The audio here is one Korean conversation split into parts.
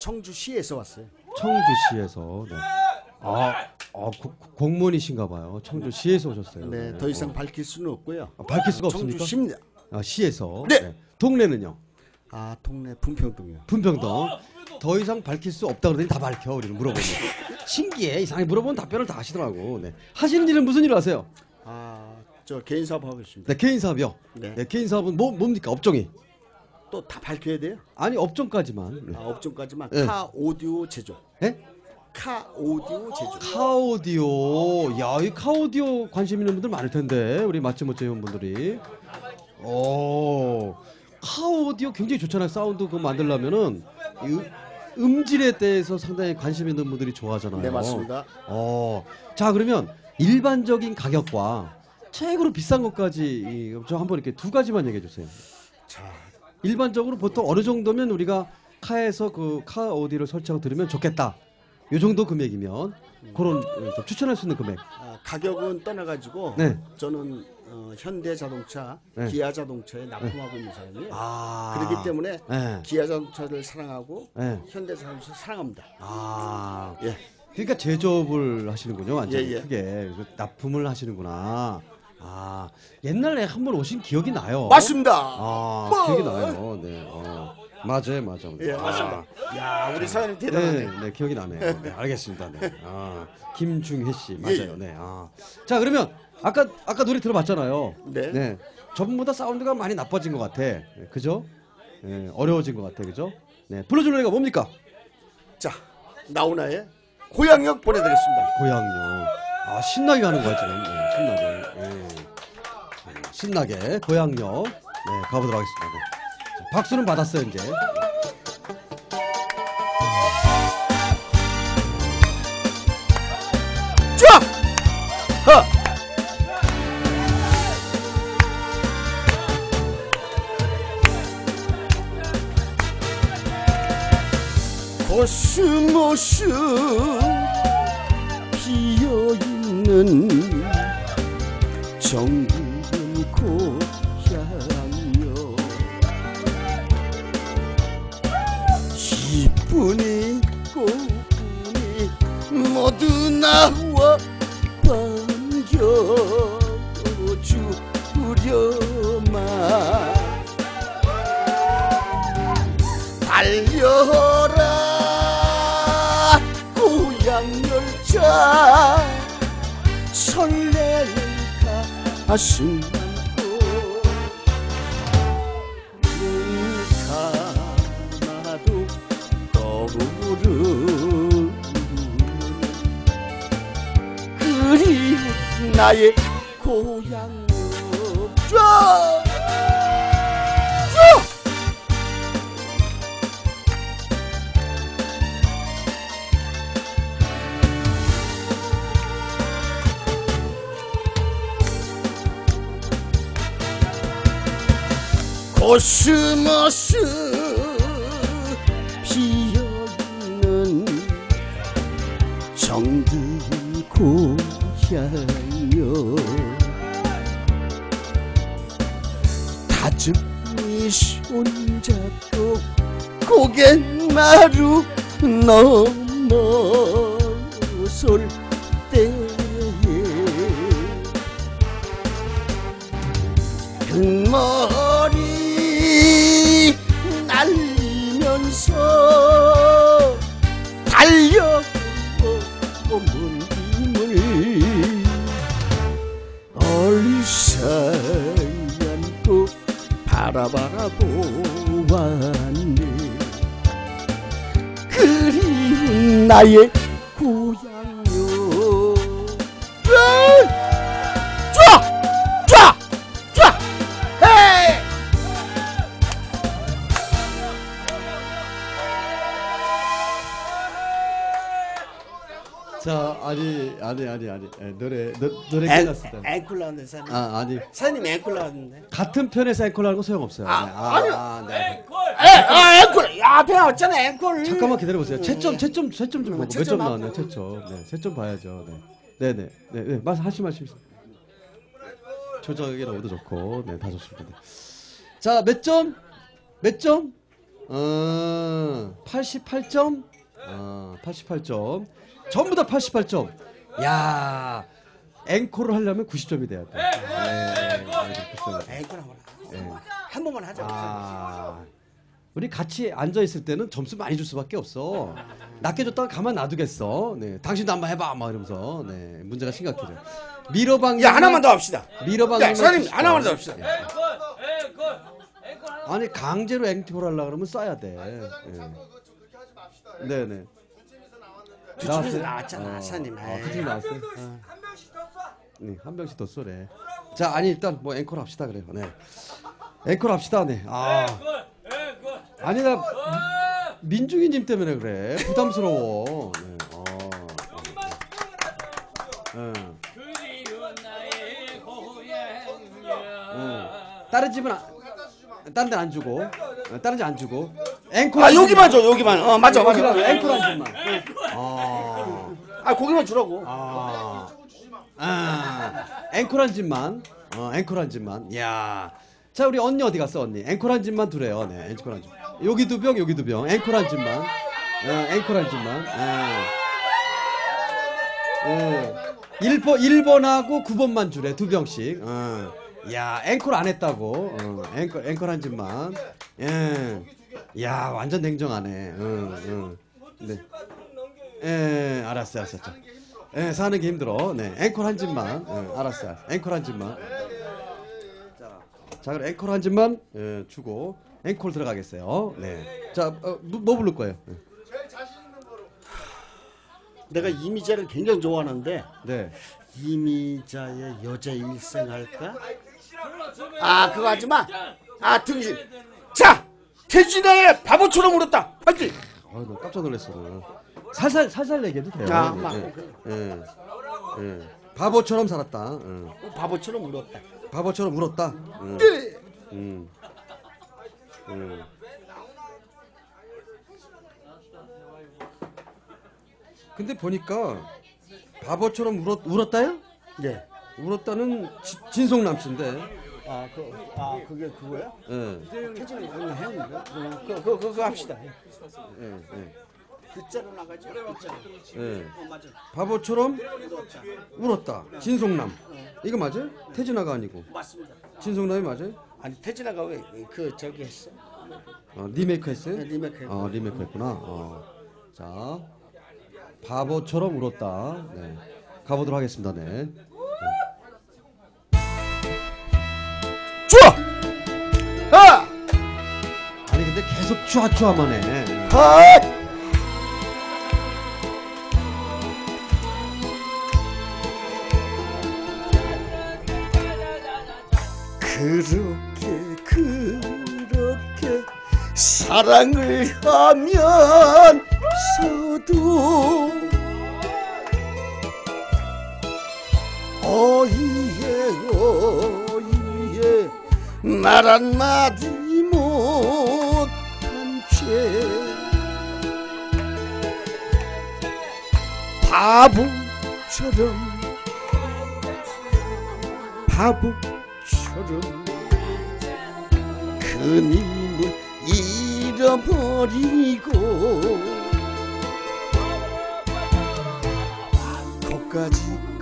청주시에서 왔어요. 청주시에서. 네. 공무원이신가 봐요. 청주시에서 오셨어요. 네, 더 이상 밝힐 수는 없고요. 밝힐 수가 없습니까? 청주시입니다. 시에서. 네. 동네는요? 동네 분평동이요. 분평동. 더 이상 밝힐 수 없다 그러더니 다 밝혀. 우리는 물어보면. 신기해. 이상하게 물어보면 답변을 다 하시더라고. 네. 하시는 일은 무슨 일을 하세요? 저 개인 사업 하고 있습니다. 네, 개인 사업이요. 네. 네, 개인 사업은 뭡니까? 업종이? 또 다 밝혀야 돼요? 아니, 업종까지만. 네. 업종까지만. 네. 카 오디오 제조. 네? 카 오디오 제조. 카오디오. 야, 이 카오디오 관심 있는 분들 많을 텐데. 우리 맛집모찌 회원분들이. 카오디오 굉장히 좋잖아요. 사운드 그거 만들려면은 음질에 대해서 상당히 관심 있는 분들이 좋아하잖아요. 네, 맞습니다. 자, 그러면 일반적인 가격과 최고로 비싼 것까지 저 한번 이렇게 두 가지만 얘기해 주세요. 자, 일반적으로 보통 어느 정도면 우리가 카에서 그 카 오디오를 설치하고 들으면 좋겠다. 요 정도 금액이면 그런 좀 추천할 수 있는 금액. 가격은 떠나가지고 네. 저는 현대자동차, 네. 기아자동차에 납품하고 있는 사람이에요. 그렇기 때문에 네. 기아자동차를 사랑하고 네. 현대자동차를 사랑합니다. 예. 그러니까 제조업을 하시는군요. 완전히 예. 크게 납품을 하시는구나. 옛날에 한 번 오신 기억이 나요. 맞습니다. 기억이 나요. 네. 맞아요. 예, 맞습니다. 야, 우리 사장님 대단하네. 네, 기억이 나네요. 네, 알겠습니다. 네. 김중혜 씨 맞아요. 네. 자, 그러면 아까 노래 들어봤잖아요. 네. 저번보다 사운드가 많이 나빠진 것 같아. 네, 그죠? 네, 어려워진 것 같아, 그죠? 네, 불러줄 노래가 뭡니까? 자, 나훈아의 고향역 보내드리겠습니다. 고향역. 신나게 가는 거야 지금. 네, 신나게. 신나게 고향역. 네, 가보도록 하겠습니다. 네. 자, 박수는 받았어요 이제. 쫙! 코스모스 피어있는 정든 고향여 기분이 꽃분이 모두 나와 반겨주려마 달려라 고향열차 설레는 가슴 안고 눈 감아도 떠오르는 그리운 나의 고향 쫙! 코스모스 피어있는 정든 고향여 다정히 손잡고 고갯 마루 넘어설 때에 흙머리 날리면서 달려오는 힘을 얼싸안고 바라보았네 그리운 나의 고향요 쫙! 헤이! 자, 아니. 노래 끝났습니다. 앵콜 나왔는데 사장님. 아니. 사장님 앵콜 나왔는데. 같은 편에서 앵콜하는 거 소용없어요. 아니요. 네. 앵콜. 야, 앞에 나왔잖아, 앵콜. 잠깐만 기다려보세요. 채점 좀 보고 몇 채점 점 나왔나요? 채점. 네, 채점 봐야죠. 네. 네네. 말씀. 조정에게 나오도 좋고, 네, 다 좋습니다. 네. 자, 몇 점? 88점? 88점. 전부 다 88점. 야, 앵콜을 하려면 90점이 돼야 돼. 앵콜 한 번만 하자. 우리 같이 앉아 있을 때는 점수 많이 줄 수밖에 없어. 낮게 줬다가 가만 놔두겠어. 네, 당신도 한번 해봐, 막 이러면서. 네, 문제가 심각해져. 미러방. 야, 하나만 더 합시다. 미러방. 야, 사장님 하나만 더 합시다. 아니 강제로 앵콜 하려 그러면 써야 돼. 네. 네네. 두 팀에서 나왔잖아, 사장님. 두 팀 나왔어요. 네, 한 명씩 더 쏘래. 자, 아니 일단 뭐 앵콜 합시다 그래요. 네. 앵콜 합시다. 네. 아니 나 민중이님 때문에 그래. 부담스러워. 네. 다른 집은 다른 데는 안 주고, 다른 집 안 주고. 앵콜. 여기만 줘, 여기만. 맞아. 앵콜 한 집만. 고기만 주라고. 앵콜 한 집만. 앵콜 한 집만. 야. 자, 우리 언니 어디 갔어, 언니? 앵콜 한 집만 두래요. 네, 앵콜 한 집. 여기 두 병, 여기 두 병. 앵콜 한 집만. 앵콜 한 집만. 1번하고 9번만 주래. 두 병씩. 야, 앵콜 안 했다고. 앵콜 한 집만. 야, 완전 냉정하네. 네. 알았어. 사는 게 힘들어. 네, 앵콜 한 집만. 알았어. 앵콜 한 집만. 자, 그럼 앵콜 한 집만 주고 앵콜 들어가겠어요. 네. 자, 뭐 부를 거예요? 내가 이미자를 굉장히 좋아하는데. 네. 이미자의 여자 일생 할까? 그거 하지 마. 등신. 자, 태진아의 바보처럼 울었다. 화이팅. 너 깜짝 놀랐어. 살살 얘기해도 돼요. 바보처럼 살았다. 바보처럼 울었다. 바보처럼 울었다. 근데 보니까 바보처럼 울었다요? 네. 울었다는 진송남 씨인데. 그게 그거야? 예. 태진이 형님 했는데. 그거 합시다. 글자로 나가죠. 맞아. 바보처럼 울었다. 진송남. 이거 맞아요? 태진아가 아니고. 맞습니다. 진송남이 맞아요? 아니 태진아가 왜 저기 했어? 리메이크 했어요? 네, 리메이크 했고. 리메이크 했구나. 자, 바보처럼 울었다. 네. 가보도록 하겠습니다. 네. 좋아! 아니 근데 계속 쭈아쭈아만 해. 그렇게 사랑을 하면서도 어이에 말 한마디 못한 채 바보처럼 그님을 잃어버리고 거기까지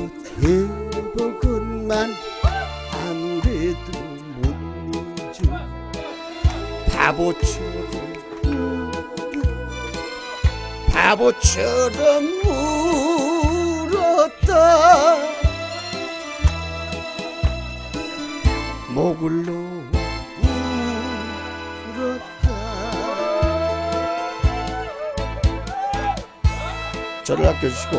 해보건만 아무래도 못 잊어 바보처럼 울었다 목을 놓아 울었다. 저를 아껴주시고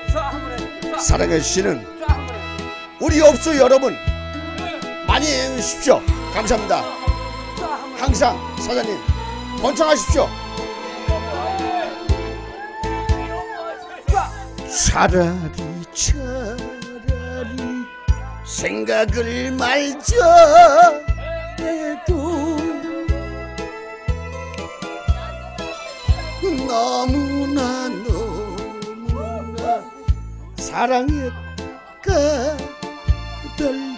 사랑해주시는 우리 업소 여러분 많이 해주십시오. 감사합니다. 항상 사장님 번창하십시오. 차라리 생각을 말자 해도 너무나 사랑했까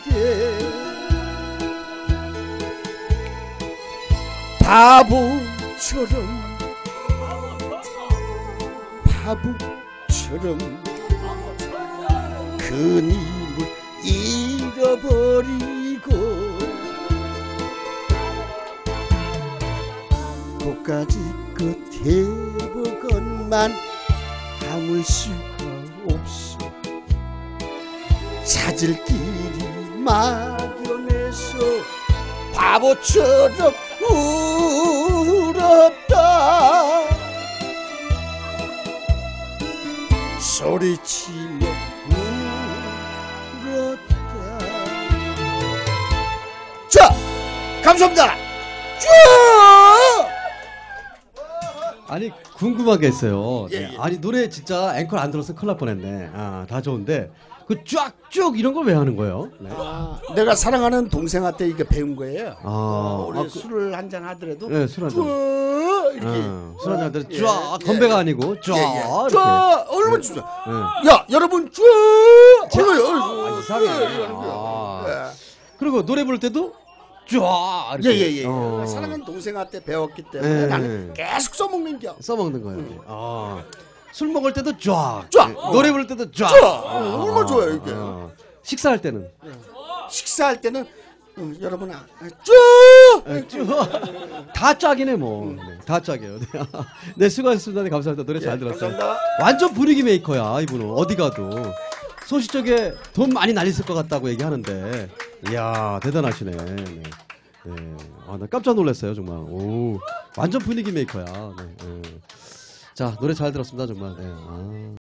떨게 바보 바보처럼 그님을 잃어버리고 고까지 끝에 보건만 아무 수가 없어 찾을 길이 막연해서 바보처럼 울었다 소리치며 울었다. 자, 감사합니다. 쭉! 아니 궁금한 게 있어요. 예, 네. 예. 아니 노래 진짜 앵콜 안 들어서 큰일 날 뻔했네. 다 좋은데 그 쫙쭉 이런 걸 왜 하는 거예요? 네. 내가 사랑하는 동생한테 이게 배운 거예요. 우리 그- 술을 한잔 하더라도 네, 술 한잔. 쭉 이렇게 술 한잔 들어 예, 쫙 예. 건배가 아니고 쫙 이렇게. 쫙 얼마나 춥죠. 네. 야 여러분 쭉 얼마나 이상해. 예. 그리고 노래 부를 때도 쫙 이렇게. 예예예. 어. 사랑하는 동생한테 배웠기 때문에 예. 나는 계속 써먹는 겨. 써먹는 거예요. 술 먹을 때도 쫙. 쫙. 노래 부를 때도 쫙. 얼마나 좋아요 이게. 식사할 때는 식사할 때는 여러분 쭉. 다 짝이네 뭐. 네, 다 짝이에요. 네. 네, 수고하셨습니다. 네, 감사합니다. 노래 잘 들었어요. 감사합니다. 완전 분위기 메이커야 이분은. 어디 가도 소시적에 돈 많이 날렸을 것 같다고 얘기하는데 이야 대단하시네. 네. 네. 나 깜짝 놀랐어요 정말. 오, 완전 분위기 메이커야. 네. 자 노래 잘 들었습니다 정말. 네.